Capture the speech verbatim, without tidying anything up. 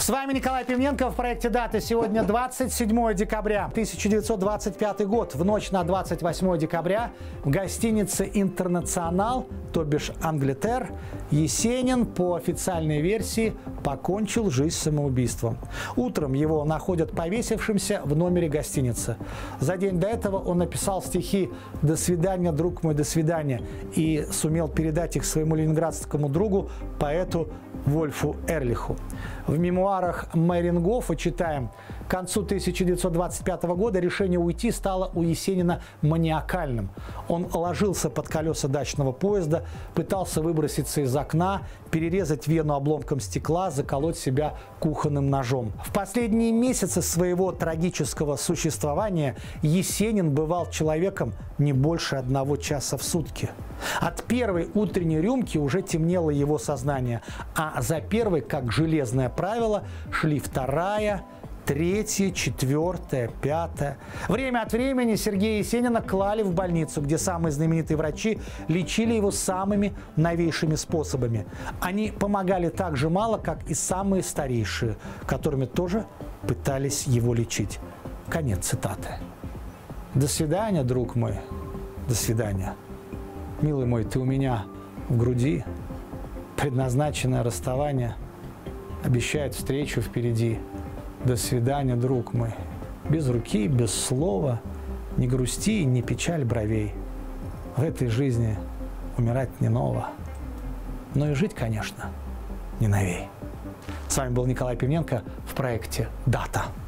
С вами Николай Пивненко в проекте «Дата». Сегодня двадцать седьмое декабря, тысяча девятьсот двадцать пятый год. В ночь на двадцать восьмое декабря в гостинице «Интернационал», то бишь Англитер, Есенин, по официальной версии, покончил жизнь самоубийством. Утром его находят повесившимся в номере гостиницы. За день до этого он написал стихи «До свидания, друг мой, до свидания» и сумел передать их своему ленинградскому другу, поэту Вольфу Эрлиху. В мемуарах Майрингофа читаем: к концу тысяча девятьсот двадцать пятого года решение уйти стало у Есенина маниакальным. Он ложился под колеса дачного поезда, пытался выброситься из окна, перерезать вену обломком стекла, заколоть себя кухонным ножом. В последние месяцы своего трагического существования Есенин бывал человеком не больше одного часа в сутки. От первой утренней рюмки уже темнело его сознание, а за первой, как железное правило, шли вторая, третья, четвертая, пятая. Время от времени Сергея Есенина клали в больницу, где самые знаменитые врачи лечили его самыми новейшими способами. Они помогали так же мало, как и самые старейшие, которыми тоже пытались его лечить. Конец цитаты. До свидания, друг мой. До свидания. Милый мой, ты у меня в груди. Предназначенное расставание обещает встречу впереди. До свидания, друг мой. Без руки, без слова, не грусти, не печаль бровей. В этой жизни умирать не ново, но и жить, конечно, не новей. С вами был Николай Пивненко в проекте «Дата».